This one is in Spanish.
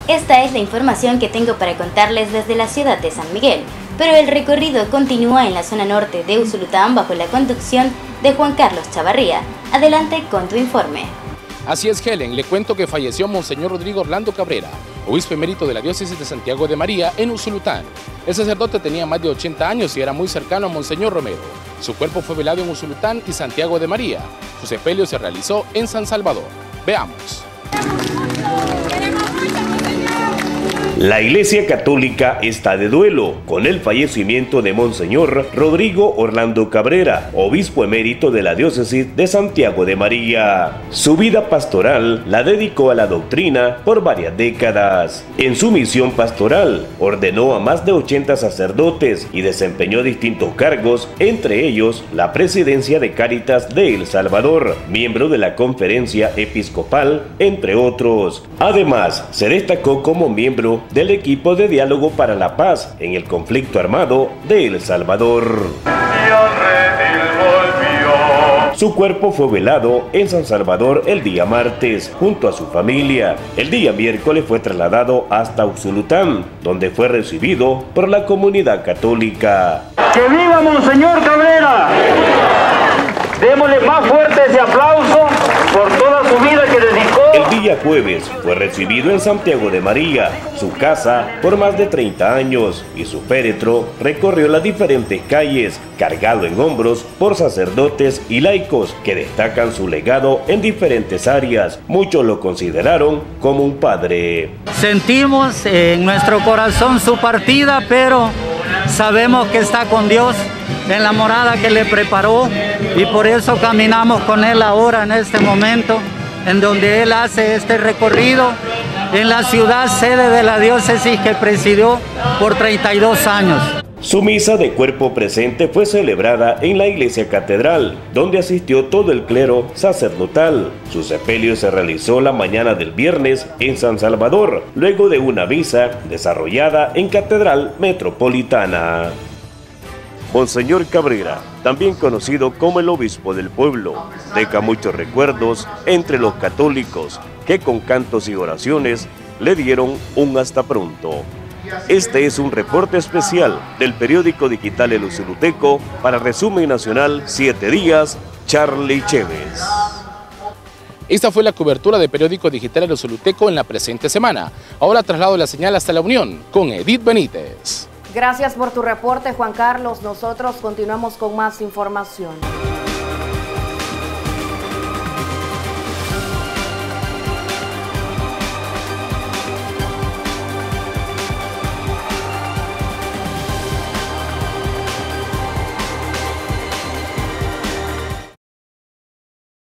Esta es la información que tengo para contarles desde la ciudad de San Miguel, pero el recorrido continúa en la zona norte de Usulután bajo la conducción de Juan Carlos Chavarría. Adelante con tu informe. Así es, Helen, le cuento que falleció Monseñor Rodrigo Orlando Cabrera, obispo emérito de la diócesis de Santiago de María en Usulután. El sacerdote tenía más de 80 años y era muy cercano a Monseñor Romero. Su cuerpo fue velado en Usulután y Santiago de María. Su sepelio se realizó en San Salvador. Veamos. La Iglesia Católica está de duelo con el fallecimiento de Monseñor Rodrigo Orlando Cabrera, obispo emérito de la diócesis de Santiago de María. Su vida pastoral la dedicó a la doctrina por varias décadas. En su misión pastoral ordenó a más de 80 sacerdotes y desempeñó distintos cargos, entre ellos la presidencia de Cáritas de El Salvador, miembro de la Conferencia Episcopal, entre otros. Además, se destacó como miembro del equipo de diálogo para la paz en el conflicto armado de El Salvador. Su cuerpo fue velado en San Salvador el día martes, junto a su familia. El día miércoles fue trasladado hasta Usulután, donde fue recibido por la comunidad católica. ¡Que viva Monseñor Cabrera! Démosle más fuerte ese aplauso por toda su vida que dedicó. El día jueves fue recibido en Santiago de María, su casa, por más de 30 años, y su féretro recorrió las diferentes calles, cargado en hombros por sacerdotes y laicos que destacan su legado en diferentes áreas. Muchos lo consideraron como un padre. Sentimos en nuestro corazón su partida, pero sabemos que está con Dios en la morada que le preparó, y por eso caminamos con él ahora en este momento, en donde él hace este recorrido en la ciudad sede de la diócesis que presidió por 32 años. Su misa de cuerpo presente fue celebrada en la iglesia catedral, donde asistió todo el clero sacerdotal. Su sepelio se realizó la mañana del viernes en San Salvador, luego de una misa desarrollada en Catedral Metropolitana. Monseñor Cabrera, también conocido como el obispo del pueblo, deja muchos recuerdos entre los católicos que con cantos y oraciones le dieron un hasta pronto. Este es un reporte especial del periódico digital El Usuluteco para Resumen Nacional 7 días, Charlie Chévez. Esta fue la cobertura de periódico digital El Usuluteco en la presente semana. Ahora traslado la señal hasta la Unión con Edith Benítez. Gracias por tu reporte, Juan Carlos. Nosotros continuamos con más información.